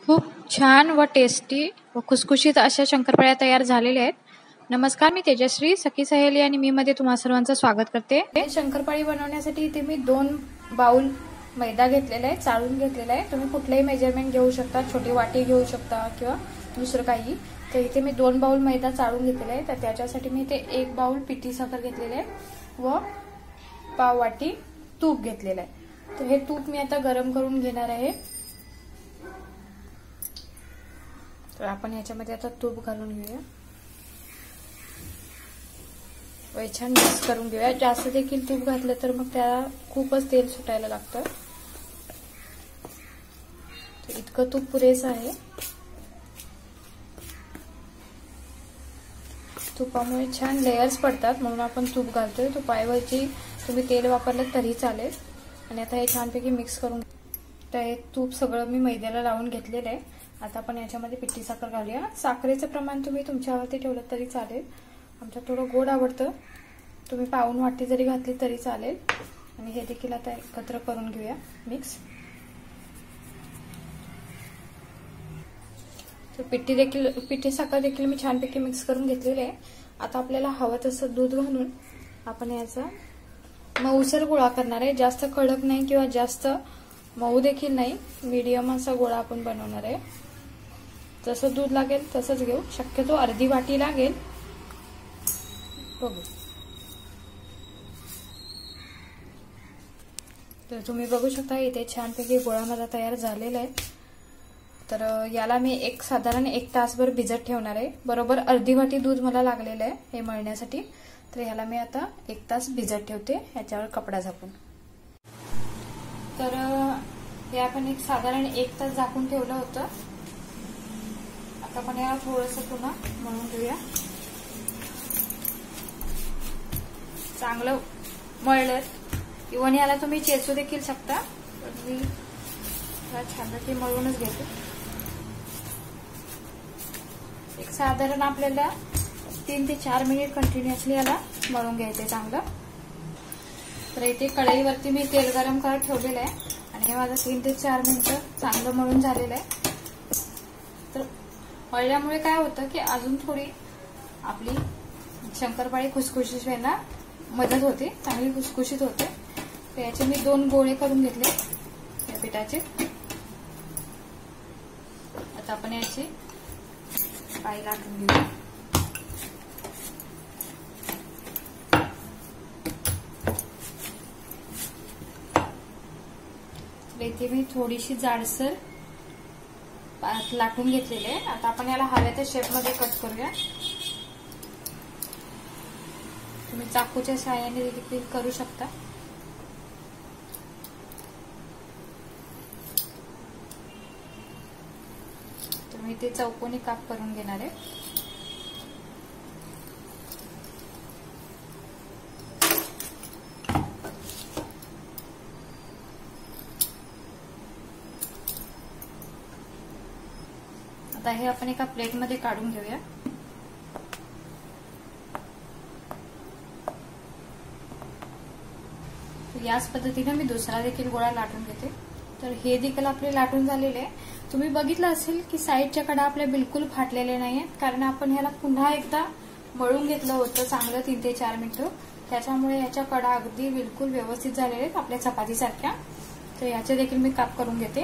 खूप छान व टेस्टी व खुसखुशीत अशा शंकरपाळ्या तयार झालेल्या आहेत. नमस्कार, मी तेजश्री सखी सहेली आणि मी मध्ये तुम्हा सर्वांचं स्वागत करते. शंकरपाळी बनवण्यासाठी इथे मी 2 बाउल मैदा घेतलेला आहे, चाळून घेतलेला आहे. तुम्ही कुठलेही मेजरमेंट घेऊ शकता, छोटी वाटी घेऊ शकता किंवा दुसरं काही. तर इथे मी 2 बाउल मैदा चाळून घेतलेला आहे. तर त्याच्यासाठी मी इथे 1 बाउल पिठी साखर घेतलेले आहे व पाव वाटी तूप घेतलेलं आहे. तर हे तूप मी आता गरम करून घेणार आहे. तर आपण याच्यामध्ये आता तूप घालून घेऊया व छान मिक्स करून घेऊया. जास्त देखील तूप घातलं तर मग त्याला खूपच तेल सुटायला लागतं. तर इतकं तूप पुरेसं आहे. तुपामुळे छान लेयर्स पडतात म्हणून आपण तूप घालतोय. तुपाऐवजी तुम्ही तेल वापरलं तरी चालेल. आणि आता हे छानपैकी मिक्स करून, तर हे तूप सगळं मी मैद्याला लावून घेतलेलं आहे. आता आपण याच्यामध्ये पिठी साखर घालूया. साखरेचं प्रमाण तुम्ही तुमच्यावरती ठेवलं तरी चालेल. आमच्या थोडं गोड आवडतं, तुम्ही पाऊण वाटी जरी घातली तरी चालेल. आणि हे देखील आता एकत्र करून घेऊया मिक्स. तर पिठी साखर देखील मी छानपैकी मिक्स करून घेतलेली आहे. आता आपल्याला हवं तसं दूध घालून आपण याचा मऊसर गोळा करणार आहे. जास्त कडक नाही किंवा जास्त मऊ देखील नाही, मीडियम असा गोळा आपण बनवणार आहे. जसं दूध लागेल तसंच घेऊ, शक्यतो अर्धी वाटी लागेल. बघू, तर तुम्ही बघू शकता इथे छानपैकी गोळा माझा तयार झालेला आहे. तर याला मी साधारण 1 तासभर भिजत ठेवणार आहे. बरोबर अर्धी वाटी दूध मला लागलेलं आहे हे मळण्यासाठी. तर ह्याला मी आता 1 तास भिजत ठेवते ह्याच्यावर कपडा झाकून. तर हे आपण साधारण 1 तास झाकून ठेवलं होतं. आता आपण याला थोडंसं पुन्हा मळून घेऊया. चांगलं मळलं, इव्हन याला तुम्ही चेचू देखील शकता. तर मी छानपैकी मळूनच घेते. एक साधारण आपल्याला 3 ते 4 मिनिट कंटिन्युअसली याला मळून घ्यायचे चांगलं. तर इथे कढईवरती मी तेल गरम करत ठेवलेलं आहे आणि हे माझं 3 ते 4 मिनिटं चांगलं मळून झालेलं आहे. तर मळल्यामुळे काय होतं की अजून थोडी आपली शंकरपाळी खुसखुशीत व्हायला मदत होते, चांगली खुसखुशीत होते. तर याचे मी 2 गोळे करून घेतले या पिठाचे. आता आपण याची पाळी लाटून घेऊया. इथे मी थोडीशी जाडसर लाटून घेतलेली आहे. आता आपण याला हव्या त्या शेपमध्ये कट करूया. तुम्ही चाकूच्या सहाय्याने देखील करू शकता. तर मी ते चौकोनी काप करून घेणार आहे. आता हे आपण एका प्लेटमध्ये काढून घेऊया. याच पद्धतीने मी दुसरा देखील गोळा लाटून घेते. तर हे देखील आपले लाटून झालेले आहे. तुम्ही बघितलं असेल की साईडच्या कडा आपल्या बिलकुल फाटलेल्या नाहीयेत, कारण आपण ह्याला पुन्हा एकदा मळून घेतलं होतं चांगलं 3 ते 4 मिनिटं. त्याच्यामुळे याच्या कडा अगदी बिलकुल व्यवस्थित झालेल्या आहेत आपल्या चपातीसारख्या. तर याचे देखील मी काप करून घेते.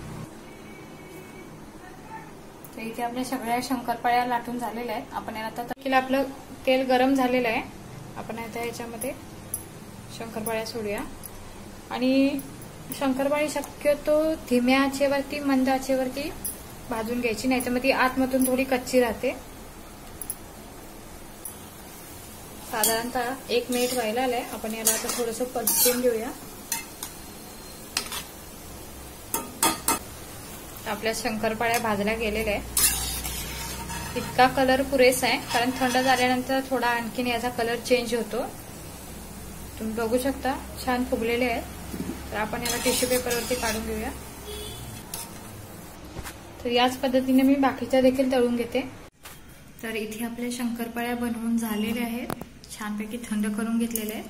तर इथे आपल्या सगळ्या शंकरपाळ्या लाटून झालेल्या आहेत. आपण याला आता आपलं तेल गरम झालेलं आहे. आपण आता याच्यामध्ये शंकरपाळ्या सोडूया. आणि शंकरपाळी शक्यतो धीम्या आचेवरती, मंद आचेवरती भाजून घ्यायची, नाही तर मग ती आतमधून थोडी कच्ची राहते. साधारणतः 1 मिनिट व्हायला आलंय. आपण याला आता थोडंसं परतून घेऊया. आपल्या शंकरपाळ्या भाजल्या गेलेल्या आहे. इतका कलर पुरेसा आहे, कारण थंड झाल्यानंतर थोडा आणखीन याचा कलर चेंज होतो. तुम्ही बघू शकता छान फुगलेले आहेत. तर आपण याला टिश्यू पेपरवरती काढून घेऊया. तर याच पद्धतीने मी बाकीच्या देखील तळून घेते. तर इथे आपल्या शंकरपाळ्या बनवून झालेल्या आहेत. छानपैकी थंड करून घेतलेले आहेत.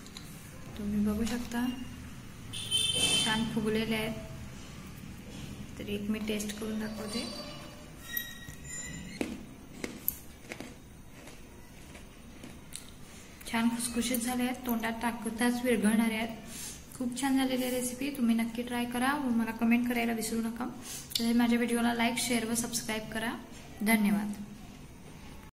तुम्ही बघू शकता छान फुगलेले आहेत. तर एक मी टेस्ट करून दाखवते. छान खुसखुशीत झाले आहेत, तोंडात टाकताच विरघळणारे आहेत. खूप छान झालेली रेसिपी. तुम्ही नक्की ट्राय करा व मला कमेंट करायला विसरू नका. माझ्या व्हिडिओला लाईक, शेअर व सबस्क्राईब करा. धन्यवाद.